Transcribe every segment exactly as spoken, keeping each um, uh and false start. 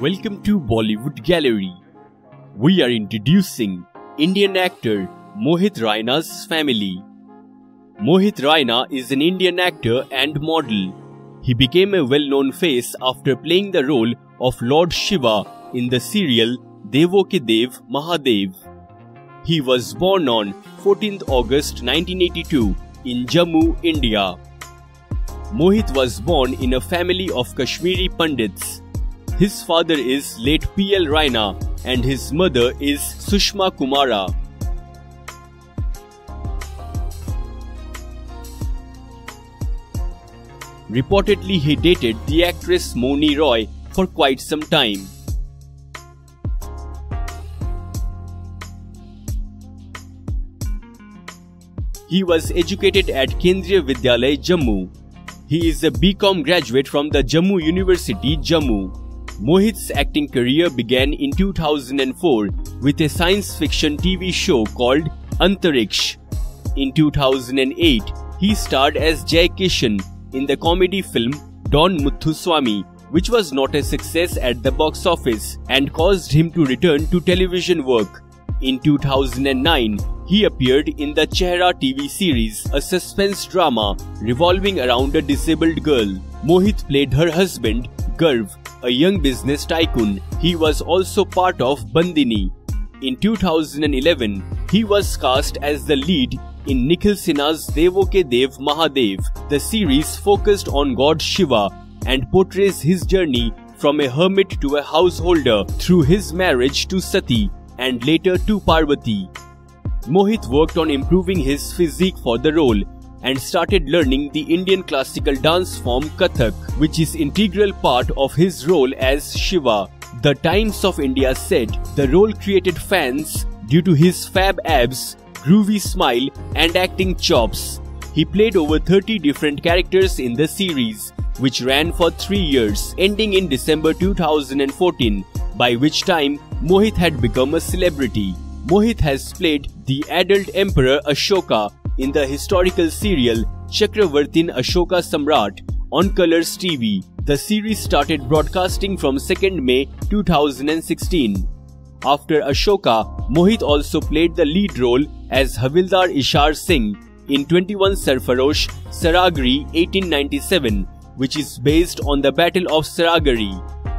Welcome to Bollywood Gallery. We are introducing Indian actor Mohit Raina's family. Mohit Raina is an Indian actor and model. He became a well-known face after playing the role of Lord Shiva in the serial Devo Ke Dev Mahadev. He was born on fourteenth August nineteen eighty-two in Jammu, India. Mohit was born in a family of Kashmiri Pandits. His father is late P L Raina and his mother is Sushma Kumara. Reportedly, he dated the actress Moni Roy for quite some time. He was educated at Kendriya Vidyalaya, Jammu. He is a B Com graduate from the Jammu University, Jammu. Mohit's acting career began in two thousand four with a science fiction T V show called Antariksh. In two thousand eight, he starred as Jai Kishan in the comedy film Don Muthuswamy, which was not a success at the box office and caused him to return to television work. In two thousand nine, he appeared in the Chehra T V series, a suspense drama revolving around a disabled girl. Mohit played her husband, Garv, a young business tycoon. He was also part of Bandini. In two thousand eleven, he was cast as the lead in Nikhil Sinha's Devo Ke Dev Mahadev. The series focused on God Shiva and portrays his journey from a hermit to a householder through his marriage to Sati and later to Parvati. Mohit worked on improving his physique for the role and started learning the Indian classical dance form Kathak, which is an integral part of his role as Shiva. The Times of India said the role created fans due to his fab abs, groovy smile and acting chops. He played over thirty different characters in the series, which ran for three years, ending in December two thousand fourteen, by which time Mohit had become a celebrity. Mohit has played the adult Emperor Ashoka in the historical serial Chakravartin Ashoka Samrat on Colors T V. The series started broadcasting from second May two thousand sixteen. After Ashoka, Mohit also played the lead role as Havildar Ishar Singh in twenty-one Sarfarosh Saragri eighteen ninety-seven, which is based on the Battle of Saragari.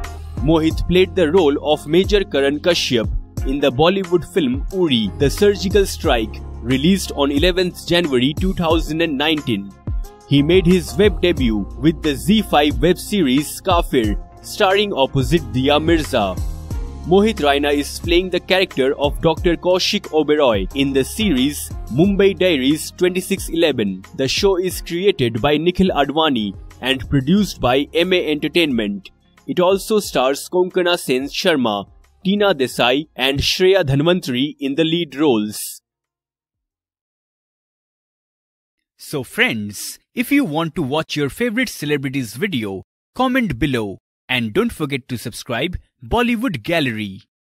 Mohit played the role of Major Karan Kashyap in the Bollywood film Uri, The Surgical Strike, released on eleventh January two thousand nineteen. He made his web debut with the Z five web series Kafir, starring opposite Dia Mirza. Mohit Raina is playing the character of Doctor Kaushik Oberoi in the series Mumbai Diaries twenty-six eleven. The show is created by Nikhil Advani and produced by M A Entertainment. It also stars Konkana Sen Sharma, Tina Desai and Shreya Dhanvantari in the lead roles. So friends, if you want to watch your favorite celebrities video, comment below and don't forget to subscribe Bollywood Gallery.